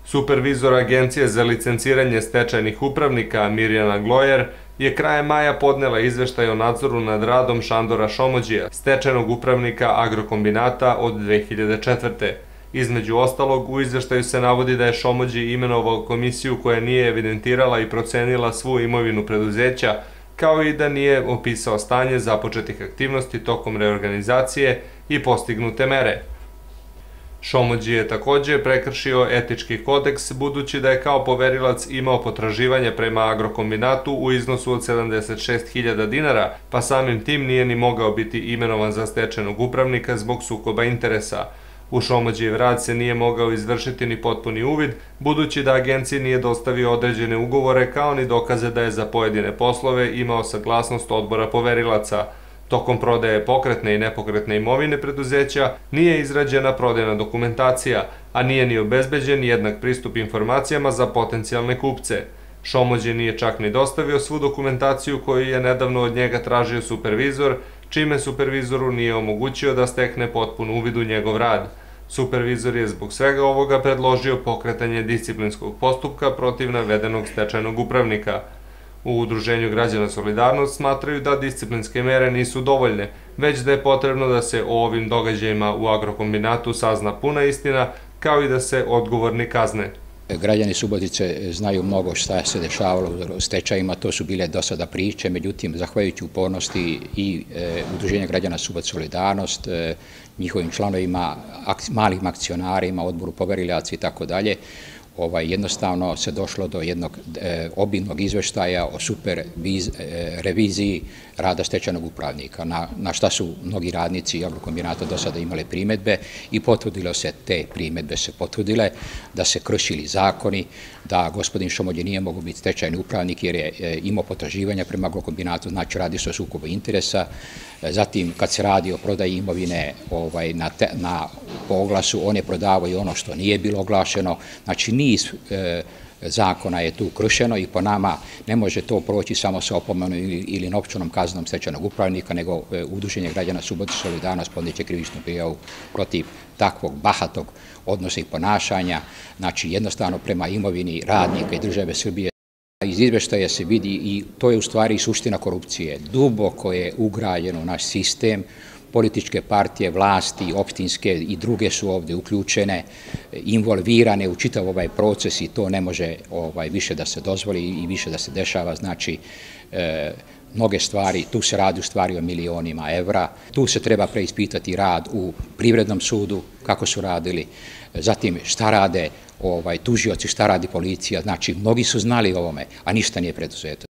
Supervizor Agencije za licenciranje stečajnih upravnika Mirjana Glojer je krajem maja podnela izveštaj o nadzoru nad radom Šandora Šomođija, stečajnog upravnika Agrokombinata od 2004. Između ostalog, u izveštaju se navodi da je Šomođi imenovao komisiju koja nije evidentirala i procenila svu imovinu preduzeća, kao i da nije opisao stanje započetih aktivnosti tokom reorganizacije i postignute mere. Šomođi je takođe prekršio etički kodeks budući da je kao poverilac imao potraživanje prema Agrokombinatu u iznosu od 76.000 dinara, pa samim tim nije ni mogao biti imenovan za stečajnog upravnika zbog sukoba interesa. U Šomođijev rad se nije mogao izvršiti ni potpuni uvid, budući da agenciji nije dostavio određene ugovore kao ni dokaze da je za pojedine poslove imao saglasnost odbora poverilaca. Tokom prodaje pokretne i nepokretne imovine preduzeća nije izrađena prodajna dokumentacija, a nije ni obezbeđen jednak pristup informacijama za potencijalne kupce. Šomođi nije čak ni dostavio svu dokumentaciju koju je nedavno od njega tražio supervizor, čime supervizoru nije omogućio da stekne potpun uvid u njegov rad. Supervizor je zbog svega ovoga predložio pokretanje disciplinskog postupka protiv navedenog stečajnog upravnika. U Udruženju građana Solidarnost smatraju da disciplinske mere nisu dovoljne, već da je potrebno da se o ovim događajima u Agrokombinatu sazna puna istina, kao i da se odgovorni kazne. Građani Subotice znaju mnogo šta se dešavalo u stečajima, to su bile do sada priče, međutim, zahvaljujući upornosti i Udruženja građana Subotice Solidarnost, njihovim članovima, malim akcionarima, odboru poverilaca i tako dalje, jednostavno se došlo do jednog obimnog izveštaja o super reviziji rada stečajnog upravnika, na šta su mnogi radnici Agrokombinata do sada imali primedbe i potvrdilo se, te primedbe se potvrdile, da se kršili zakoni, da gospodin Šomođi nije mogao biti stečajni upravnik jer je imao potraživanja prema Agrokombinatu, znači radi se o sukobu interesa. Zatim, kad se radi o prodaji imovine na oglasu, on je prodavao i ono što nije bilo oglašeno, znači niz zakona je tu kršeno i po nama ne može to proći samo sa opomenom ili novčanom kaznom stečajnog upravnika, nego Udruženje građana Subotice Solidarnost podneće krivičnu prijavu protiv takvog bahatog odnosa i ponašanja, znači jednostavno prema imovini radnika i države Srbije. Iz izveštaja se vidi i to je u stvari suština korupcije. Duboko je ugrađeno u naš sistem, političke partije, vlasti, opštinske i druge su ovde uključene, involvirane u čitav ovaj proces i to ne može više da se dozvoli i više da se dešava. Znači, mnoge stvari, tu se radi u stvari o milionima evra, tu se treba preispitati rad u Privrednom sudu, kako su radili, zatim šta rade tužioci, šta radi policija, znači mnogi su znali o ovome, a ništa nije preduzeto.